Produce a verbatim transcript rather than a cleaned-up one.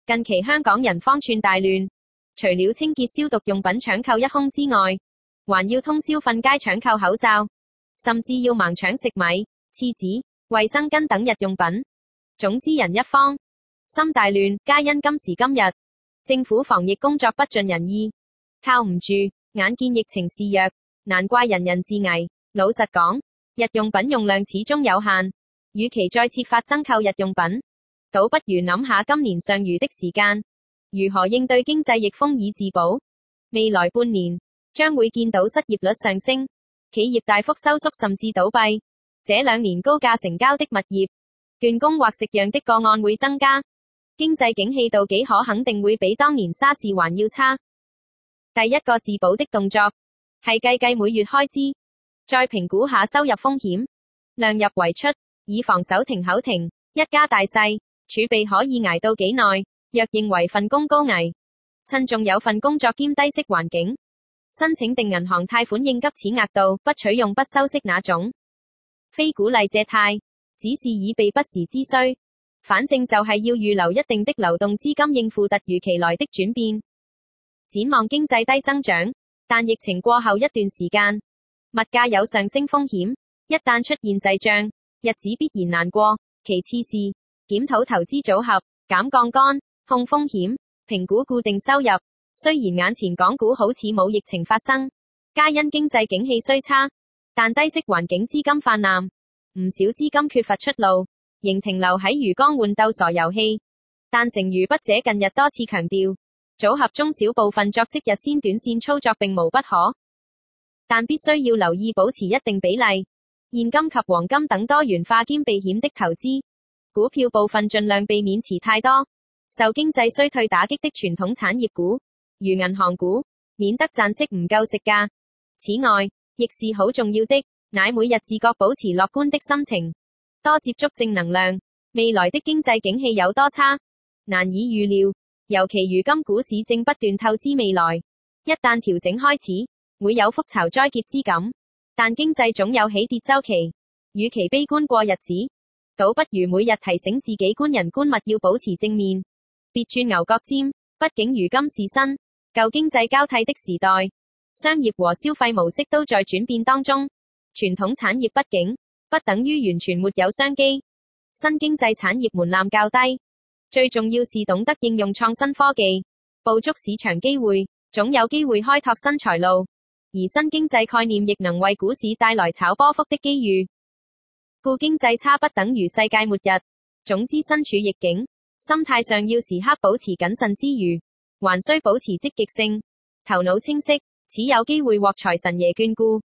近期香港人方寸大亂，除了清潔消毒用品搶購一空之外，還要通宵瞓街搶購口罩，甚至要盲搶食米、廁紙、衛生巾等日用品。總之人一方，心大亂，皆因今時今日政府防疫工作不盡人意，靠唔住，眼見疫情肆虐，難怪人人自危。老實講，日用品用量始終有限，與其再設法增購日用品，倒不如諗下今年剩餘的時間，如何應對經濟逆風以自保。未來半年，將會見到失業率上升，企業大幅收縮甚至倒閉。這兩年高價成交的物業、斷供或蝕讓的個案會增加，經濟景氣度幾可肯定會比當年沙士還要差。第一個自保的動作，係計計每月開支，再評估下收入風險，量入為出，以防手停口停，一家大細，儲備可以捱到幾耐？若認為份工高危，趁仲有份工作兼低息環境，申請定銀行貸款應急此額度，不取用不收息那種。非鼓勵借貸，只是以備不時之需。反正就係要預留一定的流動資金應付突如其來的轉變。展望經濟低增長，但疫情過後一段時間，物價有上升風險，一旦出現滯脹，日子必然難過。其次是檢討投資組合，減槓桿，控風險，評估固定收入。雖然眼前港股好似冇疫情發生，皆因經濟景氣雖差，但低息環境資金泛濫，唔少資金缺乏出路，仍停留喺魚缸換鬥傻遊戲。但誠如筆者近日多次強調，組合中小部分作即日先短線操作並無不可，但必須要留意保持一定比例，現金及黃金等多元化兼避險的投資。股票部分盡量避免持太多受經濟衰退打擊的傳統產業股，如銀行股，免得賺息唔夠食價。此外，亦是好重要的，乃每日自覺保持樂觀的心情，多接觸正能量。未來的經濟景氣有多差，難以預料。尤其如今股市正不斷透支未來，一旦調整開始，會有覆巢災劫之感。但經濟總有起跌週期，與其悲觀過日子，倒不如每日提醒自己觀人觀物要保持正面，別轉牛角尖。畢竟如今是新舊經濟交替的時代，商業和消費模式都在轉變當中。傳統產業不景，不等於完全沒有商機。新經濟產業門檻較低，最重要是懂得應用創新科技，捕捉市場機會，總有機會開拓新財路。而新經濟概念亦能為股市帶來炒波幅的機遇。故經濟差不等於世界末日。總之身處逆境，心態上要時刻保持謹慎之餘，還需保持積極性，頭腦清晰，此有機會獲財神爺眷顧。